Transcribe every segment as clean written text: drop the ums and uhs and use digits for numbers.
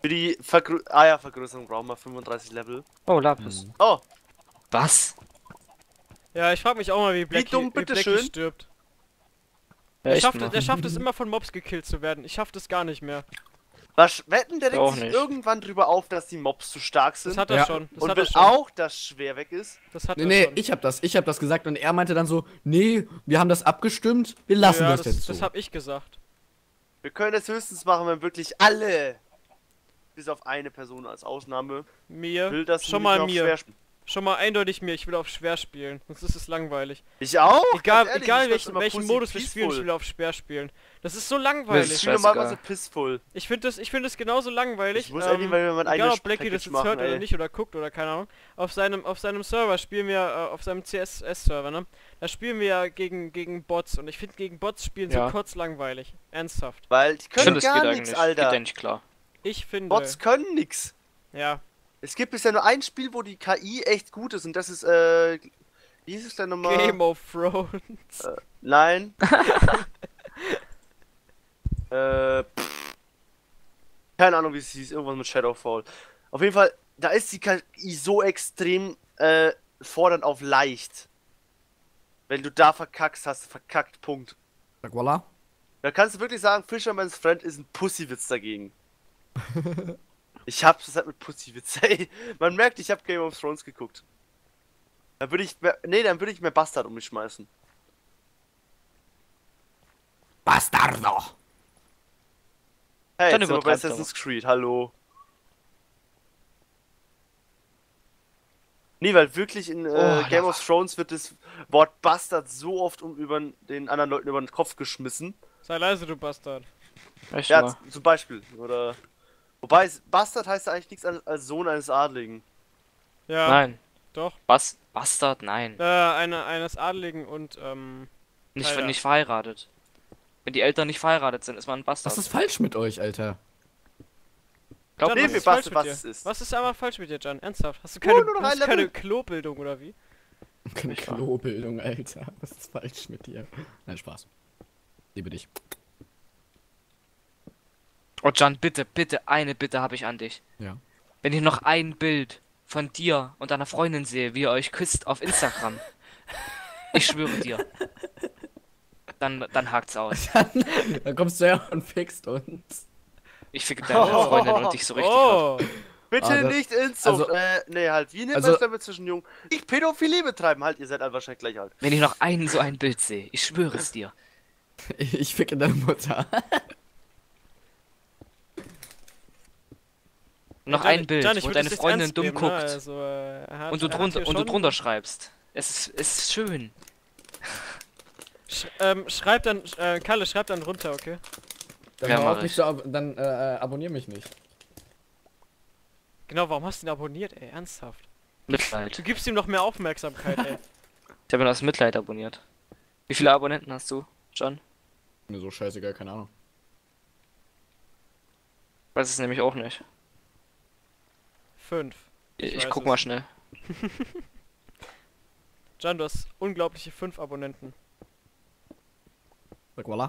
Für die Vergrößerung brauchen wir 35 Level. Oh, Lapis. Oh, Was? Ja, ich frag mich auch mal, wie Blackie, dumm, wie bitteschön? Blackie stirbt. Ja, Der echt schafft, mal. der schafft es immer von Mobs gekillt zu werden. Ich schaff das gar nicht mehr. was wetten, der Auch regt sich nicht. irgendwann drüber auf, dass die Mobs zu stark sind. Das hat er Ja. schon. Das und hat will er schon. auch, dass schwer weg ist. Das hat Nee, er nee, schon. ich hab das gesagt und er meinte dann so, nee, wir haben das abgestimmt, wir lassen ja, das jetzt so. Das hab ich gesagt. Wir können es höchstens machen, wenn wirklich alle, bis auf eine Person als Ausnahme, Mir. will das Schon nicht mal mehr auf mir. schwer spielen. Schon mal eindeutig mir. Ich will auf schwer spielen. Sonst ist es langweilig. Ich auch. Egal, ganz ehrlich, egal ich mach's immer welchen pussy Modus wir spielen, ich peaceful. will auf schwer spielen. Das ist so Ich langweilig. spiele normalerweise Scheißegal. pissvoll. Ich finde das genauso langweilig. Ich muss eigentlich mal mein egal eigenes ob Blackie das Package jetzt machen, hört oder ey. nicht oder guckt oder keine Ahnung. Auf seinem Server spielen wir, auf seinem CSS-Server, ne? Da spielen wir ja gegen Bots und ich finde gegen Bots spielen Ja. so kurz langweilig. Ernsthaft. Weil die Ich können finde, es gar geht nichts, eigentlich. Alter. Geht eigentlich klar. Ich finde. Bots können nix. Ja. Es gibt bisher nur ein Spiel, wo die KI echt gut ist und das ist, wie hieß es denn nochmal? Game of Thrones. Nein. Keine Ahnung, wie es hieß, irgendwas mit Shadowfall. Auf jeden Fall, da ist die KI so extrem fordernd auf leicht. Wenn du da verkackst, hast du verkackt, Punkt. Sag voila. Da kannst du wirklich sagen, Fisherman's Friend ist ein Pussywitz dagegen. Ich hab's das halt mit Pussywitz, ey. Man merkt, ich hab Game of Thrones geguckt. Dann würde ich mehr Bastard um mich schmeißen. Bastardo! Hey, Dann jetzt sind wir bei übertreib's Assassin's Creed, hallo. Nee, weil wirklich in Game of Thrones wird das Wort Bastard so oft den anderen Leuten über den Kopf geschmissen. Sei leise, du Bastard. Echt Ja, mal. zum Beispiel. Oder. Wobei, Bastard heißt ja eigentlich nichts als Sohn eines Adligen. Ja. Nein. Doch. Bastard? Nein. Eines Adligen und, Nicht, Alter. nicht verheiratet. Wenn die Eltern nicht verheiratet sind, ist man ein Bastard. Was ist falsch mit euch, Alter? Glaub Jan, mir, nee, was wir ist falsch basteln, mit was dir? es ist. Was ist einmal falsch mit dir, Jan? Ernsthaft? Hast du nur noch hast ein du keine Level. Klobildung oder wie? Keine Nicht wahr. Klobildung, Alter. Was ist falsch mit dir? Nein, Spaß. Liebe dich. Oh Jan, bitte, bitte, eine Bitte habe ich an dich. Ja. Wenn ich noch ein Bild von dir und deiner Freundin sehe, wie ihr euch küsst auf Instagram, ich schwöre dir, dann hakt's aus. Dann kommst du her und fixt uns. Ich ficke deine Freundin und dich so richtig Oh! ab. Bitte Ah, das- nicht Inzucht. also- Nee, halt. Wie nennt also- man es damit zwischen Jungen? Nicht Pädophilie betreiben. Halt, ihr seid halt wahrscheinlich gleich alt. Wenn ich noch so ein Bild sehe, ich schwöre es dir. Ich ficke deine Mutter. Noch Jan, ein Bild, Jan, ich wo würd deine das jetzt Freundin ernst dumm nehmen, guckt ne? Also, und du drunter schreibst. Es ist schön. Schreib dann, Kalle, schreib dann runter, okay? Dann, Ja, hör mach auf, mich ich. zu dann abonnier mich nicht. Genau, warum hast du ihn abonniert, ey? Ernsthaft. Mitleid. Du gibst ihm noch mehr Aufmerksamkeit, ey. Ich habe ihn aus Mitleid abonniert. Wie viele Abonnenten hast du, John? Mir so scheißegal, keine Ahnung. Weiß es nämlich auch nicht. 5. Ich weiß guck es. mal schnell. Jan, du hast unglaubliche 5 Abonnenten. Sag voila.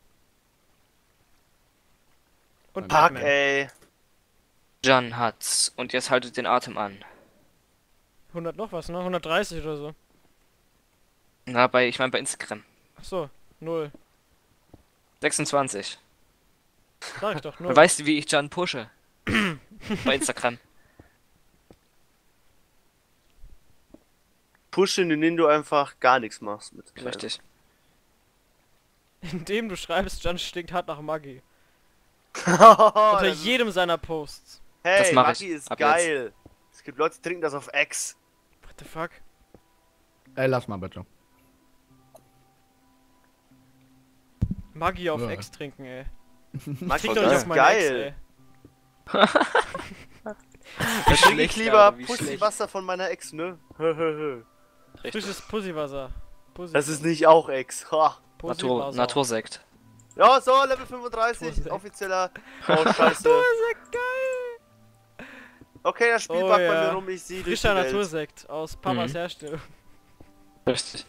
Und Fuck, Fuck, Pac-Man. ey. John hat's. Und jetzt haltet den Atem an. 100 noch was, ne? 130 oder so. Na, ich meine bei Instagram. Achso, 0. 26. Sag ich doch, 0. Weißt du, wie ich John pushe? Bei Instagram. Pushen, indem du einfach gar nichts machst mit. Richtig. Indem du schreibst, Jan stinkt hart nach Maggi. Unter Unter jedem seiner Posts. Hey, Das mach ich. Maggi ist Ab geil. Es gibt Leute, die trinken das auf Ex. What the fuck? Ey, lass mal bitte. Maggi auf Ja. Ex trinken, ey. Maggi Trink doch nicht ist auf meine Ex, geil. ey. Da trinke ich lieber Wie Pussywasser von meiner Ex, ne? Richtig. Frisches Pussywasser. Pussy Das ist nicht auch Ex. Ha. Pussywasser. Natursekt. Ja, so, Level 35, Pussy. offizieller. Oh, scheiße. geil! Okay, das Spiel Oh, backt ja. bei mir rum, ich sehe Frischer Natursekt aus Papas Herstellung. Richtig.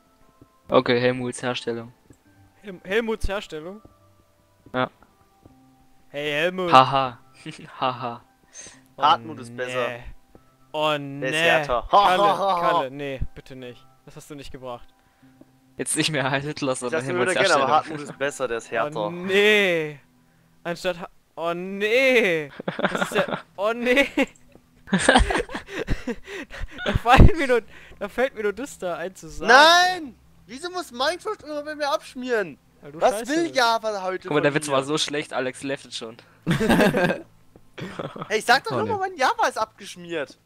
Okay, Helmuts Herstellung. Helmuts Herstellung? Ja. Hey Helmut. Haha. Haha. Oh, Hartmut ist besser. nee. Oh Der nee. ist härter. Kalle, nee, bitte nicht. Das hast du nicht gebracht. Jetzt nicht mehr Heil Hitler, Ich sondern das würde gerne, aber Helmuts Hartmut ist besser, der ist Oh härter. nee. Anstatt oh nee. Das ist ja oh nee. da fällt mir nur das da ein zu sagen. Nein! Wieso muss Minecraft immer bei mir abschmieren? Weil du Was scheiße will bist. Java heute Guck mal, der von Witz mir? war so schlecht, Alex left schon. Hey, ich sag doch Oh, nur nee. mal, mein Java ist abgeschmiert.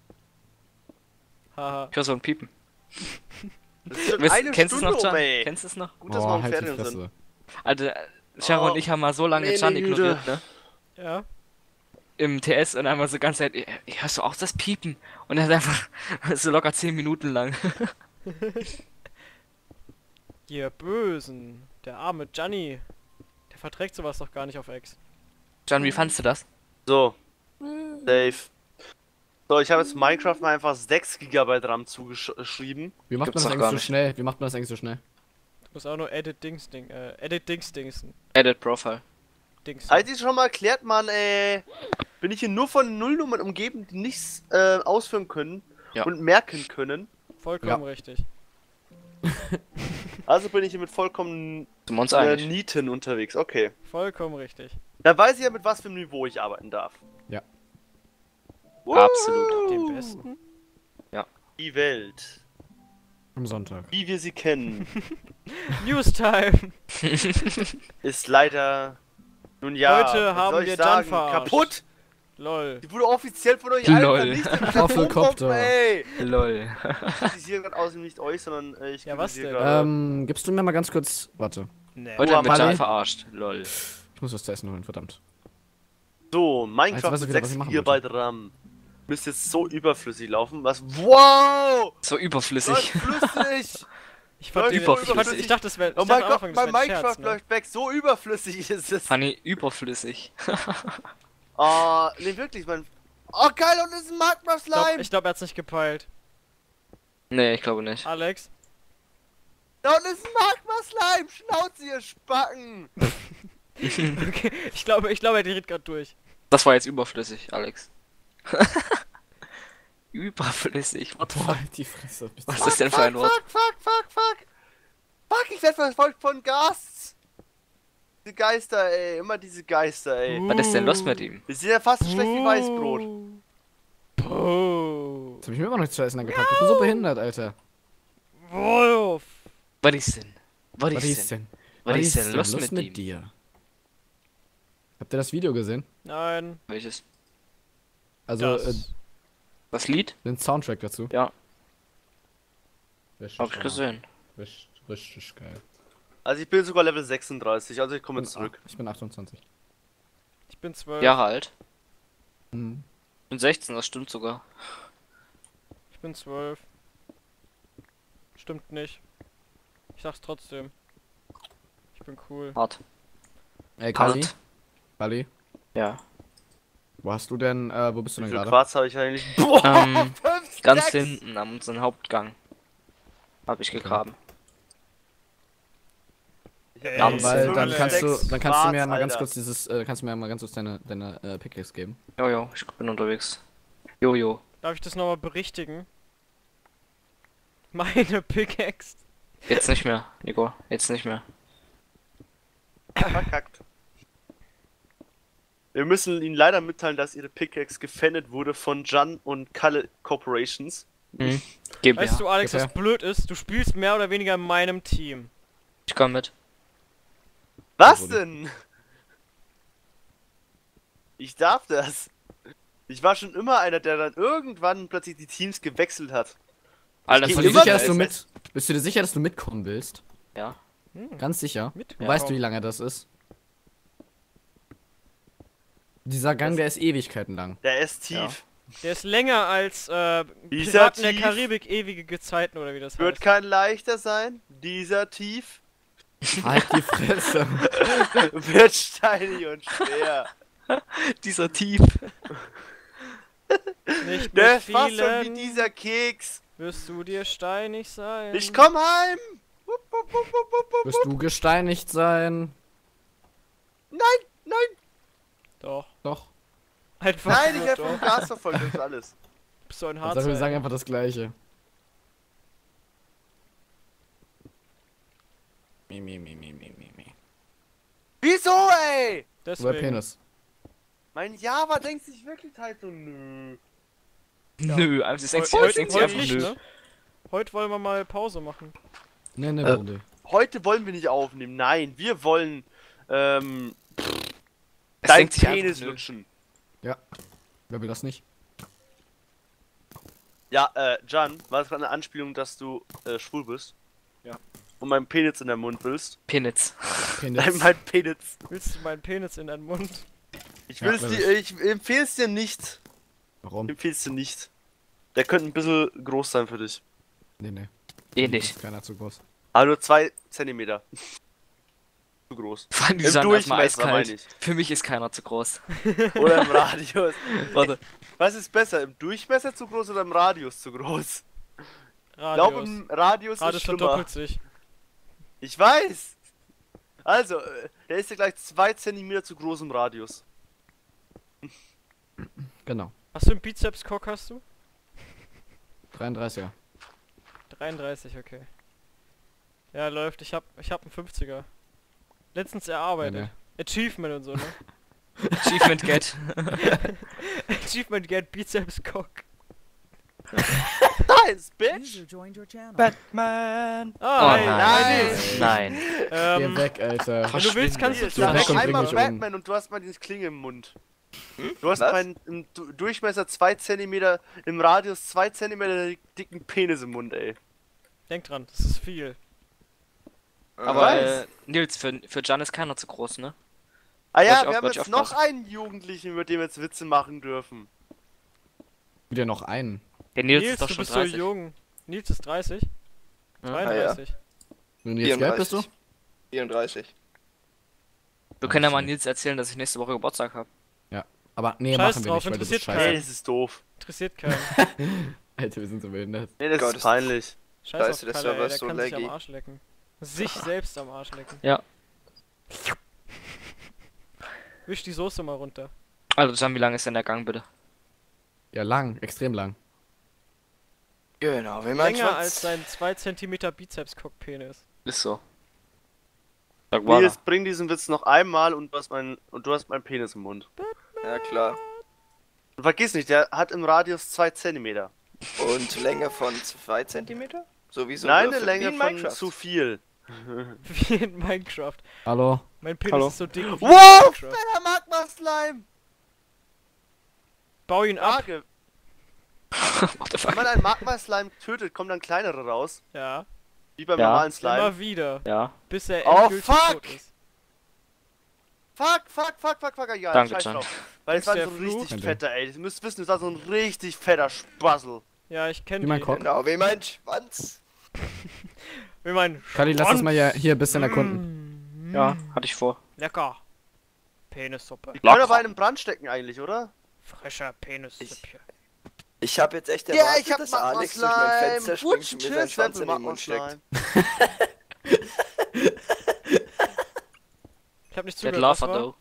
Haha. Ich höre so ein Piepen. Das ist schon eine Kennst du es Stunde noch, Can? ey. Kennst du es noch? Gut, dass wir Oh, am halt die Ferien sind. Fresse. Also, Charo Oh, und ich haben mal so lange meine Can Güte. ignoriert, ne? Ja. Im TS und einmal so die ganze Zeit, hörst du auch das Piepen? Und er hat einfach so locker 10 Minuten lang. Ihr Bösen. Der arme Gianni. Der verträgt sowas doch gar nicht auf Ex. Can, wie fandst du das? So. Safe. So, ich habe jetzt Minecraft mal einfach 6 GB RAM zugeschrieben. Wie macht Gibt's man das doch gar eigentlich so nicht. schnell? Wie macht man das eigentlich so schnell? Du musst auch nur Edit Dingsen. Edit Profile. Dingsen. Als ich schon mal erklärt, Mann, bin ich hier nur von Nullnummern umgeben, die nichts ausführen können Ja. und merken können. Vollkommen richtig. Also bin ich hier mit vollkommen Sind wir uns einig? Nieten unterwegs. Okay. Vollkommen richtig. Dann weiß ich ja, mit was für einem Niveau ich arbeiten darf. Ja. Absolut. Dem Besten. Die Welt, Am Sonntag. wie wir sie kennen, Newstime. ist leider, nun ja, Heute was haben soll ich wir sagen, Jan verarscht. kaputt. Lol. Die wurde offiziell von euch Lol. allen vernichtet. Waffelkopter. Ey. Lol. Ich kritisiere gerade außerdem nicht euch, sondern ich Ja, was kritisiere denn? gerade- Gibst du mir mal ganz kurz. Warte. Nee. Heute haben wir Mann, Can ey. verarscht. Lol. Ich muss was zu essen holen, verdammt. So, Minecraft weiß ich mit wieder, was 6 ich machen GB RAM. Müsste jetzt so überflüssig laufen. Was? Wow! So Läuft überflüssig. flüssig! Ich, fand den, Überflüssig. ich dachte, das wäre. Oh mein Gott, mein Minecraft läuft weg. So überflüssig ist es. Funny, überflüssig. Oh, nee, wirklich, mein. Oh, geil, und es ist ein Magma-Slime! Ich glaube, er hat's nicht gepeilt. Nee, ich glaube nicht. Alex? Da unten ist ein Magma-Slime! Schnauze, ihr Spacken! Okay, ich glaube, er dreht gerade durch. Das war jetzt überflüssig, Alex. Überflüssig, what the Boah, fuck? die Fresse. Bist Was du- ist denn für ein Wort? Fuck, ich werde verfolgt von Ghasts! Diese Geister, ey, immer diese Geister, ey. Was ist denn los mit ihm? Wir sind ja fast so schlecht wie Weißbrot. Puh. Jetzt hab ich mir immer noch nichts zu essen angepackt. Ich bin so behindert, Alter. Wolf. Was ist denn? Was Was ist ist denn? denn? Was ist denn los mit ihm? dir? Habt ihr das Video gesehen? Nein. Welches? Also, Das. Das Lied? den Soundtrack dazu. Ja, Richtig hab ich geil. gesehen. Richtig geil. Also ich bin sogar Level 36, also ich komme jetzt zurück. Ich bin 28. Ich bin 12. Jahre alt. Mhm. Ich bin 16, das stimmt sogar. Ich bin 12. Stimmt nicht. Ich sag's trotzdem. Ich bin cool. Hart. Ey, Kali? Hart. Kali? Ja. Wo hast du denn, wo bist du Wie denn viel gerade? Quarz habe ich eigentlich? Boah, Ähm, 5 Ganz Stacks! hinten am unseren Hauptgang. Hab ich gegraben. Ich hab Ja, jetzt Weil 5 dann kannst du, Stacks dann kannst du mir Quarz, mal ganz Alter. kurz dieses, kannst du mir mal ganz kurz deine Pickaxe geben. Jojo, ich bin unterwegs. Jojo. Darf ich das nochmal berichtigen? Meine Pickaxe. Jetzt nicht mehr, Nico. Jetzt nicht mehr. Verkackt. Wir müssen Ihnen leider mitteilen, dass Ihre Pickaxe gefändet wurde von Jan und Kalle Corporations. Mhm. GmbH. Weißt du, Alex, Bitte? was blöd ist? Du spielst mehr oder weniger in meinem Team. Ich komm mit. Was wurde. denn? Ich darf das. Ich war schon immer einer, der dann irgendwann plötzlich die Teams gewechselt hat. Alter, Ich Bist geh du, dir immer sicher, dass du mit. bist du dir sicher, dass du mitkommen willst? Ja. Ganz sicher? Mit? Weißt du, wie lange das ist? Dieser Gang, der ist Ewigkeiten lang. Der ist tief. Ja. Der ist länger als Dieser Piraten der Tief Karibik ewige Gezeiten oder wie das Wird heißt. kein leichter sein. Dieser tief Halt die Fresse. wird steinig und schwer. Dieser Tief. Nicht Der mit ist fast schon wie vielen dieser Keks. wirst du dir steinig sein. Ich komm heim. Wupp, wupp, wupp, wupp, wupp, wupp. Wirst du gesteinigt sein? Nein, nein. Doch. Doch. Einfach Nein, ich nur habe vom doch. Gas verfolgt, das ist alles. Bist du ein Also wir Harzer? sagen einfach das Gleiche. Mi. Wieso, ey? Woher Deswegen. Penis? Mein Java denkt sich wirklich halt so, nö. Nö, also das denkt Heute sie einfach nicht, nö. ne? Heute wollen wir mal Pause machen. Ne, Runde. Heute wollen wir nicht aufnehmen, nein, wir wollen, Es dein denkt sich einfach Penis nö. lutschen. Ja. Wer will das nicht? Ja, Jan, war das gerade eine Anspielung, dass du, schwul bist? Ja. Und meinen Penis in deinen Mund willst? Penis. Penis. Mein Penis. Willst du meinen Penis in deinen Mund? Ich Ja, will es will dir, ich empfehle es dir nicht. Warum? Ich empfehle es dir nicht. Der könnte ein bisschen groß sein für dich. Nee. Eh nicht. Ist keiner zu groß. Aber nur 2 Zentimeter. Zu groß. Vor allem die Im sind erstmal Durchmesser, meine eiskalt. ich. Für mich ist keiner zu groß. Oder im Radius. Warte. Was ist besser, im Durchmesser zu groß oder im Radius zu groß? Ich glaube, Radius. im Radius Radius ist schlimmer. verdoppelt sich. Ich weiß! Also, der ist ja gleich 2 Zentimeter zu groß im Radius. Genau. Hast du einen Bizeps-Cock, hast du? 33er. 33, okay. Ja, läuft. Ich hab einen 50er. Letztens erarbeitet. Nee. Achievement und so, ne? Achievement Get. Achievement get Bizeps-Cock. Nice, bitch! User joined your channel. Batman! Oh hey, nein. nein. Nein. Geh weg, Alter. Wenn du willst, kannst du Hier, zu Ja, sag komm, bring einmal mich um. Batman und du hast mal diese Klinge im Mund. Du hast Was? meinen im Durchmesser 2 Zentimeter, im Radius 2 Zentimeter dicken Penis im Mund, ey. Denk dran, das ist viel. Aber weiß. Nils, für Jan ist keiner zu groß, ne? Ah ja, Wollte ich wir haben wollte ich jetzt noch aufpassen. einen Jugendlichen, mit dem wir jetzt Witze machen dürfen. Wieder noch einen. Der Nils, Nils, ist doch du schon bist 30. so jung. Nils ist 30? Ja. 32. Und jetzt gelb bist du? 34. Wir können ja mal Nils erzählen, dass ich nächste Woche Geburtstag habe. Aber nee, Scheiß machen wir drauf, nicht, weil das ist interessiert Ey, scheiße. das ist doof. Interessiert keinen. Alter, wir sind so behindert. Nee, das Gott, ist das- peinlich. Scheiß Scheiße, auf der Kalle, Server ey, ist der so kann sich laggy. am Arsch lecken. Sich selbst am Arsch lecken. Ja. Wisch die Soße mal runter. Also Jan, wie lang ist denn der Gang, bitte? Ja, lang. Extrem lang. Genau, wie mein Länger Schwanz. als dein 2 cm Bizeps-Cock-Penis. Ist so. Sag mal. Nils, bring diesen Witz noch einmal und du hast meinen Penis im Mund. Ja, klar. Und vergiss nicht, der hat im Radius 2 Zentimeter. Und Länge von 2 cm? Sowieso. Nein, eine Länge von zu viel. Wie in Minecraft. Hallo? Mein Penis Hallo? ist so dick wie in Wow! Minecraft. Der Magma-Slime! Bau ihn ab. Frage. What the Wenn fuck? man einen Magma-Slime tötet, kommen dann kleinere raus. Ja. Wie beim Ja. normalen Slime. Immer wieder. Ja. Bis er Oh, endgültig fuck! tot ist. Fuck, egal. Danke, scheiß Jan. drauf. Weil es war Der so ein Fluch? richtig fetter, ey. Ihr müsst wissen, es war so ein richtig fetter Spassel. Ja, ich kenne Wie mein die. Cock? Genau, wie mein Schwanz. Wie mein Kali, lass uns Schwanz. mal hier ein bisschen erkunden. Ja, hatte ich vor. Lecker. Penissuppe. Die können aber in den Brand stecken eigentlich, oder? Frischer Penissuppe. Ich habe jetzt echt Ja, erwartet, ich hab dass Alex durch mein Fenster springt und mir seinen Schwanz in den Mund steckt. Ich hab nicht Der zugehört, was Lava war? Dough.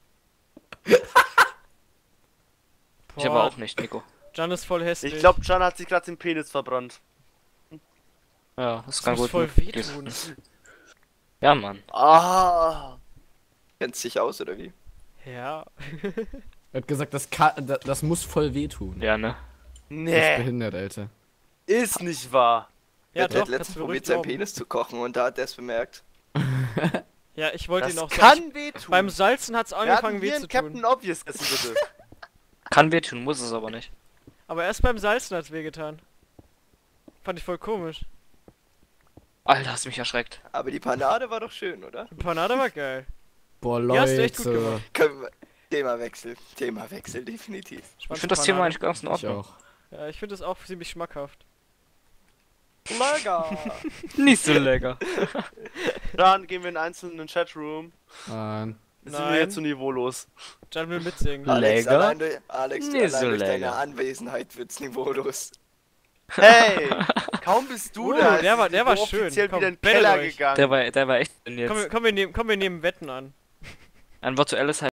Ich aber Boah, auch nicht, Nico. Jan ist voll hässlich. Ich glaube, Can hat sich gerade den Penis verbrannt. Ja, das das kann muss gut voll möglich wehtun. sein. Ja, Mann. Ah. Kennst dich aus, oder wie? Ja. Er hat gesagt, das muss voll wehtun. Ja, ne? Das ist Nee, behindert, Alter. ist nicht wahr. Ja, Der doch, hat letztens kannst du probiert, ruhig seinen glauben. Penis zu kochen und da hat er es bemerkt. Ja, ich wollte Das ihn auch kann wehtun. Beim Salzen hat's Wir angefangen hatten hier weh einen zu Captain tun. Obvious essen, bitte. Kann wehtun, muss es aber nicht. Aber erst beim Salzen hat's wehgetan. Fand ich voll komisch. Alter, hast mich erschreckt. Aber die Panade war doch schön, oder? Die Panade war geil. Boah, Die hast du echt gut Leute. gemacht. Können wir... Themawechsel, definitiv. Ich finde das Thema eigentlich ganz in Ich Ordnung. auch. Ja, ich finde es auch ziemlich schmackhaft. Lecker! Nicht so lecker. Dann gehen wir in einzelnen Chatroom. Nein. Jetzt sind Nein. wir jetzt zu niveaulos. Jan will mitsingen. Alex, Lecker? Alex, du Nicht allein so durch deine lecker. Anwesenheit wird's niveaulos. Hey, kaum bist du da. ist der war das Niveau schön. offiziell Komm, wieder in den battle Keller euch. gegangen. Der war echt drin jetzt. Komm, wir nehmen Wetten an. Ein virtuelles